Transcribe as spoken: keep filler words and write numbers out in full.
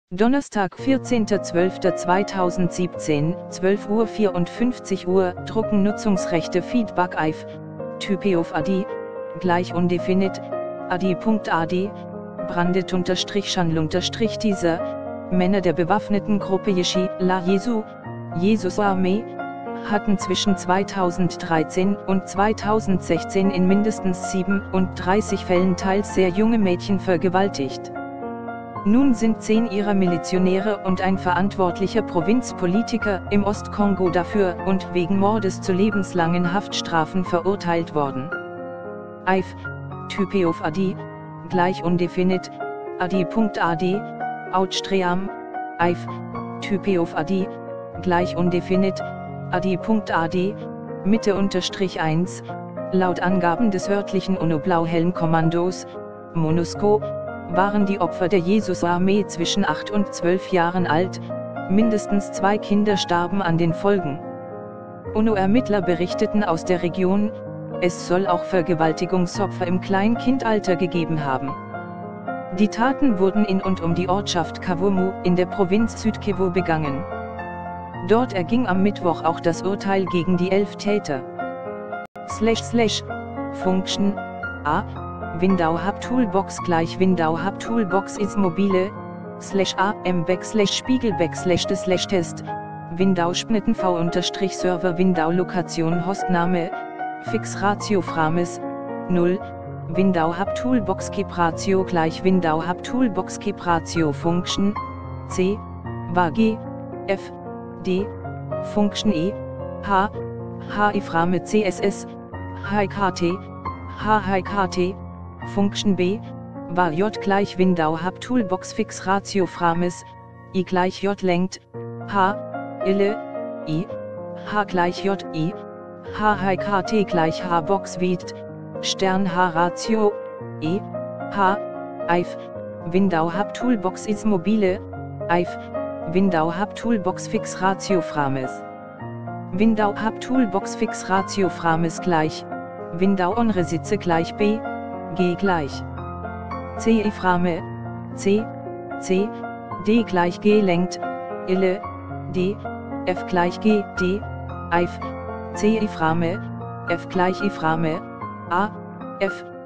Donnerstag, vierzehnter zwölfter zweitausendsiebzehn, zwölf Uhr vierundfünfzig Uhr, Drucken Nutzungsrechte Feedback Eif, Type of A D, gleich undefinit, adi.ad, brandet unterstrich Schandl unterstrich dieser, Männer der bewaffneten Gruppe Jeschi, La Jesu, Jesus Armee, hatten zwischen zweitausenddreizehn und zweitausendsechzehn in mindestens siebenunddreißig Fällen teils sehr junge Mädchen vergewaltigt. Nun sind zehn ihrer Milizionäre und ein verantwortlicher Provinzpolitiker im Ostkongo dafür und wegen Mordes zu lebenslangen Haftstrafen verurteilt worden. Eif, Type of A D, gleich undefinit, adi.ad, Outstream, Eif, Type of A D, gleich undefinit, adi.ad, Mitte unterstrich eins, laut Angaben des örtlichen UNO-Blauhelm-Kommandos, MONUSCO, waren die Opfer der Jesus-Armee zwischen acht und zwölf Jahren alt, mindestens zwei Kinder starben an den Folgen. UNO-Ermittler berichteten aus der Region, es soll auch Vergewaltigungsopfer im Kleinkindalter gegeben haben. Die Taten wurden in und um die Ortschaft Kavumu in der Provinz Südkivu begangen. Dort erging am Mittwoch auch das Urteil gegen die elf Täter. Slash slash Function A Window Hub Toolbox gleich Window Hub Toolbox is mobile, slash A, M backslash Spiegel backslash de slash Test, Window Spnitten V unterstrich Server Window Lokation Hostname, Fix Ratio Frames, null, Window Hub Toolbox Keep Ratio gleich Window Hub Toolbox Keep Ratio Function, C, war G, F, D, Function E, H, H I Frame C S S, H I K T, H H K T, Function B, war J gleich Window Hub Toolbox Fix Ratio Frames, I gleich J lenkt, H, Ille, I, H gleich J, I, H H K T gleich H Box Wied, Stern H Ratio, E, H, Eif, Window Hub Toolbox is mobile, Eif, Window Hub Toolbox Fix Ratio Frames. Window Hub Toolbox Fix Ratio Frames gleich, Window on Resitze gleich B, G gleich C I Frame, C, C, D gleich G lenkt, Ille, D, F gleich G, D, Eif, C I Frame, F gleich I Frame, A, F,